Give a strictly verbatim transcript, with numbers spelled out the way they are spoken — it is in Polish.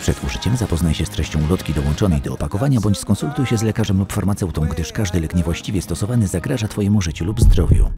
Przed użyciem zapoznaj się z treścią ulotki dołączonej do opakowania bądź skonsultuj się z lekarzem lub farmaceutą, gdyż każdy lek niewłaściwie stosowany zagraża Twojemu życiu lub zdrowiu.